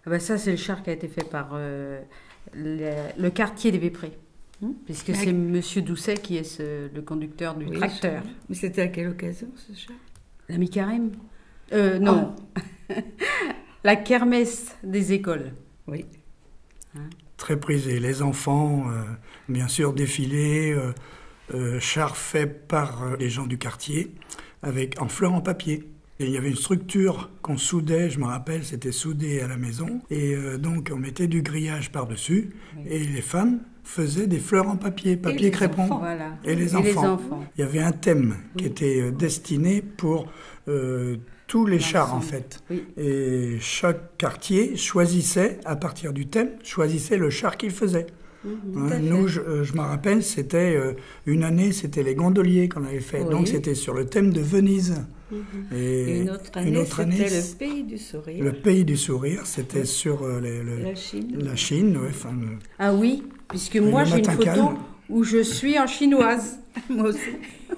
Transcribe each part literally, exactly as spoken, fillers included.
Ah bah ça, c'est le char qui a été fait par euh, le, le quartier des Véprés. Hum, puisque Mais c'est à- Monsieur Doucet qui est ce- le conducteur du Oui, tracteur. je- Mais c'était à quelle occasion, ce char? L'ami Carême euh, Non. La kermesse des écoles. Oui. Très prisé. Les enfants, euh, bien sûr, défilés, euh, euh, chars faits par euh, les gens du quartier, avec, en fleurs en papier. Et il y avait une structure qu'on soudait, je me rappelle, c'était soudé à la maison. Et euh, donc, on mettait du grillage par-dessus. Oui. Et les femmes faisaient des fleurs en papier, papier les crépon. enfants. Voilà. Et les Et enfants. les enfants. Il y avait un thème qui Oui. était euh, destiné pour euh, tous les chars, en L'ensemble. fait. Oui. Et chaque quartier choisissait, à partir du thème, choisissait le char qu'il faisait. Mhm. Hein, à fait. nous, je, euh, je me rappelle, c'était euh, une année, c'était les gondoliers qu'on avait fait. Oui. Donc c'était sur le thème de Venise. Mhm. Et Et une autre année, une autre année, c'était c- le pays du sourire. le pays du sourire, c'était Oui. sur euh, les- le- La Chine. la Chine. Ouais, enfin, le- Ah oui, puisque Le moi j'ai une matin photo calme. où je suis en chinoise. Moi aussi.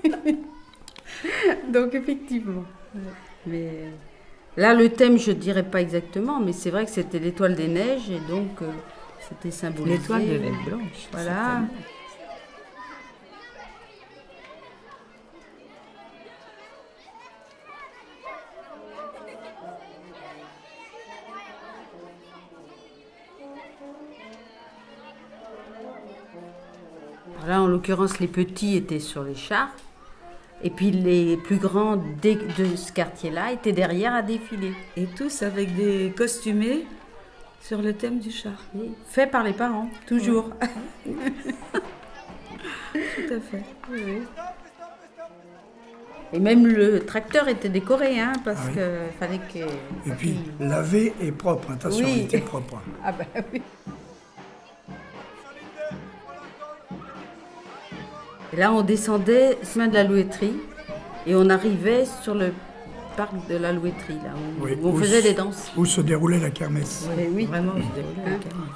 Donc effectivement. Mais là, le thème, je ne dirais pas exactement, mais c'est vrai que c'était l'étoile des neiges et donc euh, c'était symbolisé. L'étoile devait être blanche. Voilà. certainement. Là, en l'occurrence, les petits étaient sur les chars. Et puis les plus grands dé- de ce quartier-là étaient derrière à défiler. Et tous avec des costumés sur le thème du char. Oui, fait par les parents, toujours. Tout à fait. Et même le tracteur était décoré, hein, parce Ah oui. qu'il fallait que... Et puis lavé et propre, attention, Oui. il était propre. Ah ben oui. Et là, on descendait chemin de la Louéterie et on arrivait sur le parc de la Louéterie, là, où, Oui, où on où faisait s- des danses. Où se déroulait la kermesse. Mais oui. Vraiment, on se déroulait Hein. la kermesse.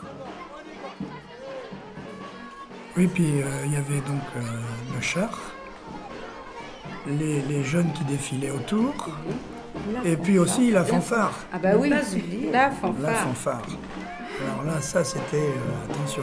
Oui, puis euh, il y avait donc euh, le char, les, les jeunes qui défilaient autour, et puis aussi la fanfare. Ah bah Ne oui, pas oublier. la La fanfare. fanfare. Alors là, ça c'était... euh, attention.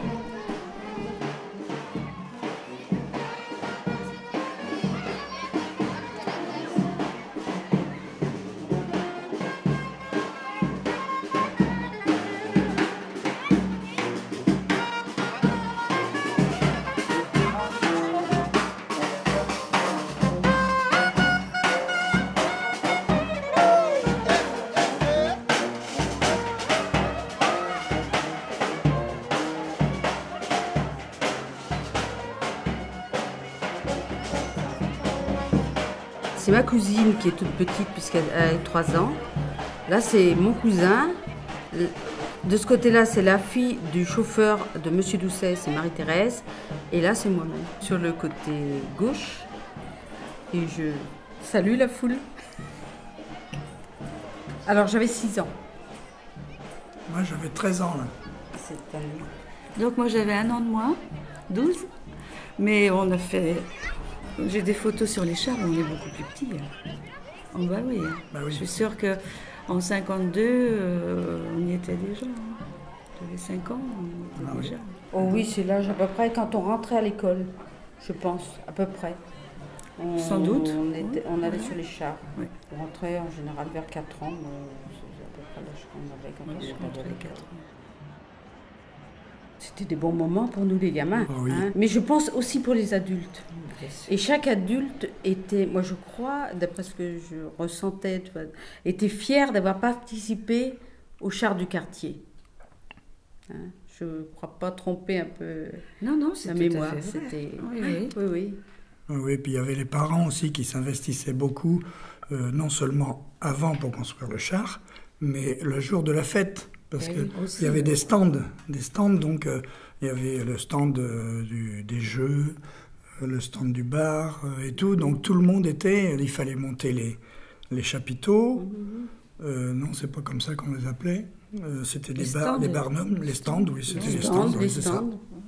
C'est ma cousine qui est toute petite puisqu'elle a trois ans. Là, c'est mon cousin. De ce côté-là, c'est la fille du chauffeur de Monsieur Doucet, c'est Marie-Thérèse. Et là, c'est moi-même, sur le côté gauche. Et je salue la foule. Alors, j'avais six ans. Moi j'avais treize ans là. C'est un... Donc moi j'avais un an de moins, douze, mais on a fait... J'ai des photos sur les chars, on est beaucoup plus petits. hein. Oh bah oui. hein. Bah oui. Je suis sûre qu'en cinquante-deux, euh, on y était déjà. hein. J'avais cinq ans, on y était Ah oui. déjà. Oh oui, c'est l'âge à peu près quand on rentrait à l'école, je pense, à peu près. On- Sans doute. On, était- on allait Oui. sur les chars. Oui. On rentrait en général vers quatre ans. mais C'est à peu près l'âge qu'on avait quand Moi, on je suis allait à rentrée à l'école. quatre ans. C'était des bons moments pour nous les gamins. Ah oui. hein. Mais je pense aussi pour les adultes. Et chaque adulte était, moi je crois, d'après ce que je ressentais, tu vois, était fier d'avoir participé au char du quartier. Hein, je ne crois pas tromper un peu Non, non, c'est la tout à mémoire. fait vrai. C'était... Oui, oui. Oui, oui. Oui, puis il y avait les parents aussi qui s'investissaient beaucoup, euh, non seulement avant pour construire le char, mais le jour de la fête. Parce Oui, qu'il aussi, y avait oui. des stands, des stands, donc euh, il y avait le stand euh, du- des jeux, euh, le stand du bar euh, et tout. Donc tout le monde était, il fallait monter les, les chapiteaux. Euh, non, c'est pas comme ça qu'on les appelait. Euh, c'était Les des bars, stands, des les- barnums, les stands, oui, c'était Les les stands, stands, oui, les c'est ça. stands.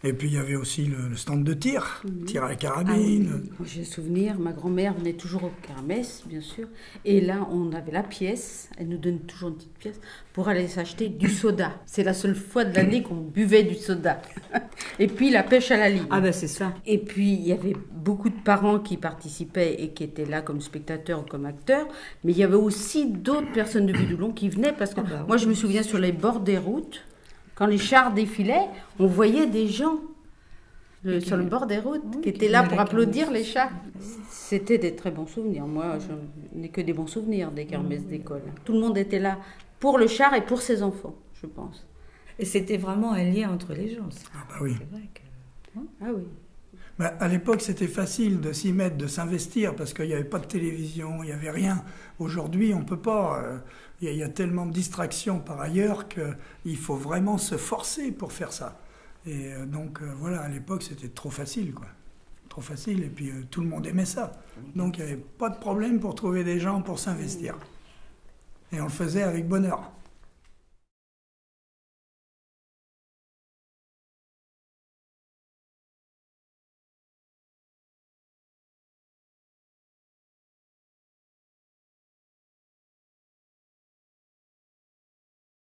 Et puis il y avait aussi le, le stand de tir, mmh. tir à la Ah carabine. oui. J'ai souvenir, ma grand-mère venait toujours au kermesse, bien sûr. Et là, on avait la pièce, elle nous donnait toujours une petite pièce, pour aller s'acheter du soda. C'est la seule fois de l'année qu'on buvait du soda. Et puis la pêche à la ligne. Ah ben c'est ça. Et puis il y avait beaucoup de parents qui participaient et qui étaient là comme spectateurs ou comme acteurs. Mais il y avait aussi d'autres personnes de Budoulon qui venaient, parce que ah bah, moi oui. je me souviens sur les bords des routes, quand les chars défilaient, on voyait des gens le, sur le bord des routes oui, qui étaient là pour applaudir les chars. C'était des très bons souvenirs. Moi, je n'ai que des bons souvenirs des kermesses mmh. d'école. Tout le monde était là pour le char et pour ses enfants, je pense. Et c'était vraiment un lien entre les gens. Ça. Ah bah oui. C'est vrai que... Ah oui. Bah, à l'époque, c'était facile de s'y mettre, de s'investir, parce qu'il n'y avait pas de télévision, il n'y avait rien. Aujourd'hui, on ne peut pas. Il euh, y, y a tellement de distractions par ailleurs qu'il faut vraiment se forcer pour faire ça. Et euh, donc, euh, voilà, à l'époque, c'était trop facile, quoi. Trop facile, et puis euh, tout le monde aimait ça. Donc, il n'y avait pas de problème pour trouver des gens pour s'investir. Et on le faisait avec bonheur.